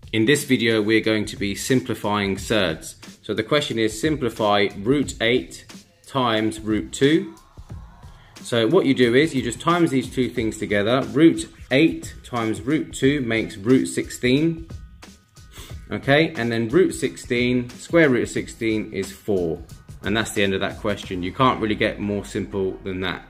In this video, we're going to be simplifying surds. So the question is simplify root 8 times root 2. So what you do is you just times these two things together. Root 8 times root 2 makes root 16. Okay, and then root 16, square root of 16 is 4. And that's the end of that question. You can't really get more simple than that.